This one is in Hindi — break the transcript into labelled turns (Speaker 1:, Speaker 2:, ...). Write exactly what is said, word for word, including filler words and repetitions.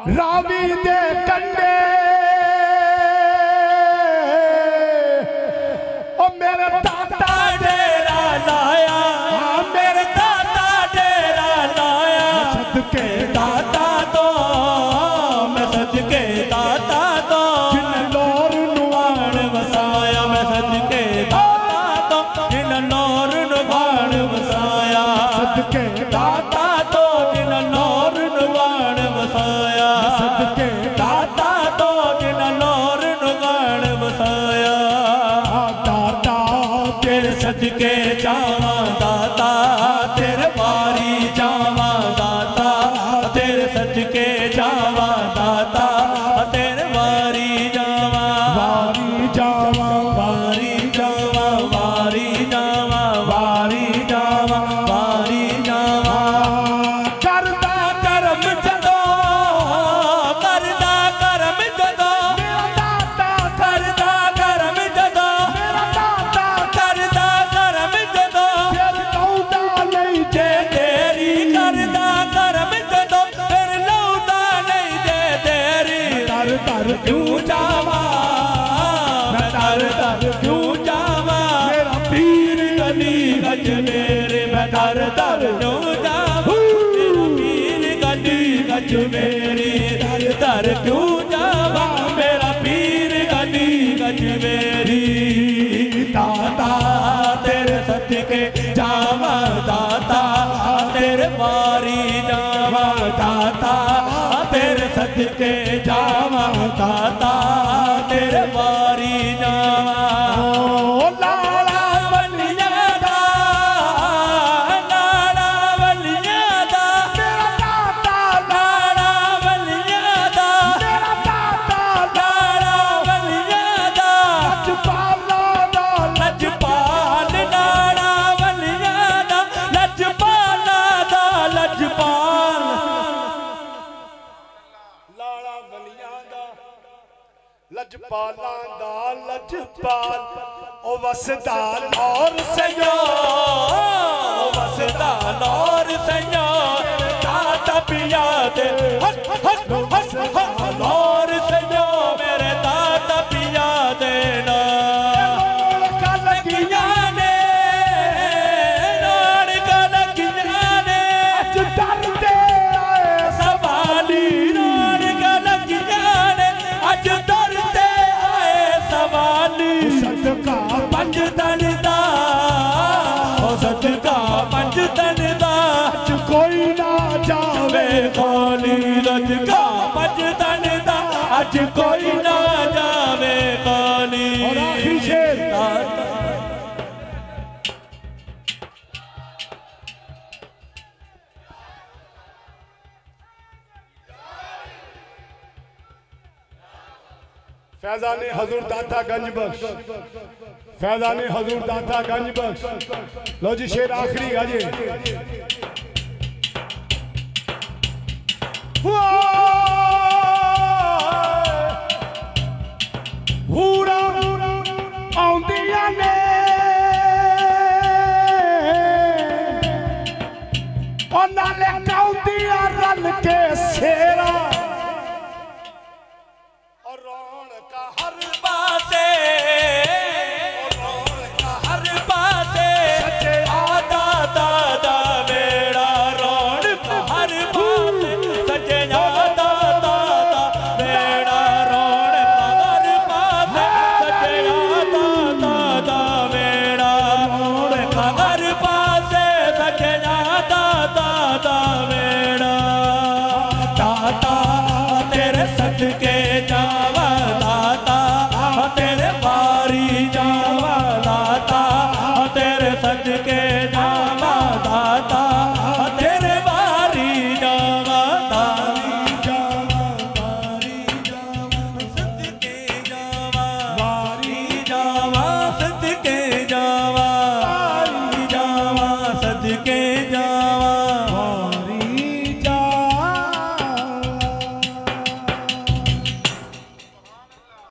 Speaker 1: रावी दे कंडे ओ मेरे दादा डेरा लाया, मेरे दादा डेरा लाया, सदके दादा तो मैं सदके दादा तो जिन लोर नुआण वसाया, मैं सदके दादा तो जिन लोर नुआण वसाया, सदके दादा तो जिन लोर नुआण वसाया, सदके दादा तो जिन लोर नुआण वसाया। दाता तेरे सदके जावा दाता, तेरे बारी जावा दाता, तेरे सदके जावा दाता, तेरे बारी जावा, बारी जावा, बारी जावा, बारी जावा, बारी जावा, बारी जावा। करदा करम जदो, करदा करम जदो, मेरा दाता करदा करम जदो, मेरा दाता करदा करम जदो, फिर लौटा नहीं जे तेरी, करदा करम जदो फिर लौटा नहीं जे तेरी। दर दर क्यों जावा, मैं दर दर क्यों जावा, मेरा पीर गली गज मेरे, मैं दर दर क्यों जावा, मेरा पीर गली गज मेरी, दर दर क्यों जावा, मेरा पीर गली गज मेरी। दाता तेरे सदके जावा दाता, तेरे बारी जावा दाता, तेरे सदके जावा दाता, तेरे बारी जावा। ओ लाला वलिया दा, लाला वलिया दा, मेरा दाता लाला वलिया दा, मेरा दाता लाला वलिया दा, लजपाला दा, लजपाल लाला वलिया दा, लजपाला दा, लजपाल लाला वलिया दा, लजपाला दा, लजपाल ओ वसदा लौर सयो, ओ वसदा लौर सयो, दाता पिया दे हट हट हट हट लौर सयो, मेरे दाता पिया देना। का लगिया ने, नाड़ का लगिया ने, अज डरते आए सवाली, नाड़ का लगिया ने, अज डरते आए सवाली। सदका पंज तन दा, ओ सदका पंज तन दा, अज कोई ना जावे खाली, सदका पंज तन दा, अज कोई ना जावे खाली। और आखिरी शेर फैजाने हजूर दाता गंज बख्श, फैजाने हजूर दाता गंज बख्श। लो जी शेर आखिरी गाजे। पूरा आउंदिया ने और नाले काउंदिया रल के सेरा, और रौनक हर पासे, रौनक हर पासे, सच्चे आदा दादा मेरा, रौनक हर पासे, सच्चे आदा दादा मेरा, रौनक हर पासे, सच्चे आदा दादा मेरा, रौनक हर पासे, सच्चे आदा दादा मेरा। दाता तेरे सदके जावा दाता, तेरे बारी जावा दाता, तेरे सदके जावा